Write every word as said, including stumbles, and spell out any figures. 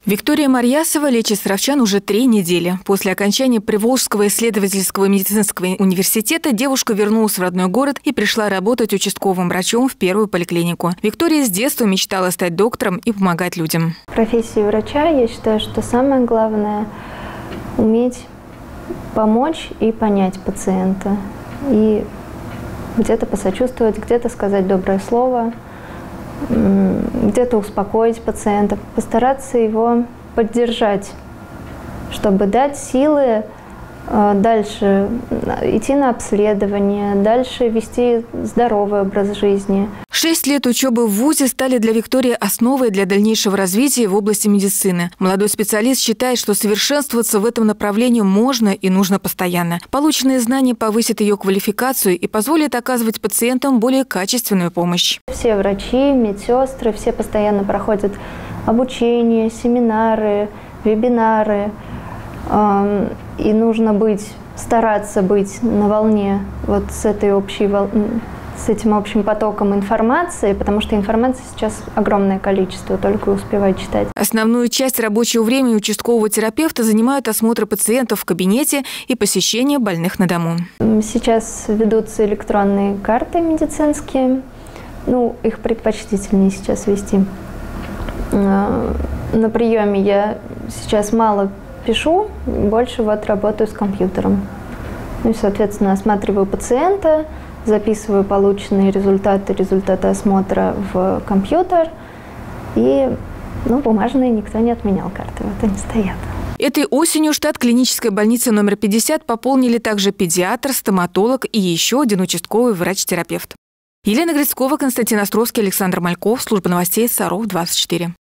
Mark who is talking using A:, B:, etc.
A: Виктория Марьясова лечит саровчан уже три недели. После окончания Приволжского исследовательского медицинского университета девушка вернулась в родной город и пришла работать участковым врачом в первую поликлинику. Виктория с детства мечтала стать доктором и помогать людям.
B: В профессии врача я считаю, что самое главное – уметь помочь и понять пациента. И где-то посочувствовать, где-то сказать доброе слово, где-то успокоить пациента, постараться его поддержать, чтобы дать силы дальше идти на обследование, дальше вести здоровый образ жизни.
A: Шесть лет учебы в вузе стали для Виктории основой для дальнейшего развития в области медицины. Молодой специалист считает, что совершенствоваться в этом направлении можно и нужно постоянно. Полученные знания повысят ее квалификацию и позволят оказывать пациентам более качественную помощь.
B: Все врачи, медсестры, все постоянно проходят обучение, семинары, вебинары. И нужно быть, стараться быть на волне вот с, этой общей, с этим общим потоком информации, потому что информации сейчас огромное количество, только успевать читать.
A: Основную часть рабочего времени участкового терапевта занимают осмотры пациентов в кабинете и посещение больных на дому.
B: Сейчас ведутся электронные карты медицинские, ну, их предпочтительнее сейчас вести. На приеме я сейчас мало пишу, больше вот работаю с компьютером. Ну и, соответственно, осматриваю пациента, записываю полученные результаты, результаты осмотра в компьютер. И, ну, бумажные никто не отменял, карты вот они стоят.
A: Этой осенью штат клинической больницы номер пятьдесят пополнили также педиатр, стоматолог и еще один участковый врач-терапевт. Елена Грицкова, Константин Островский, Александр Мальков. Служба новостей Саров двадцать четыре.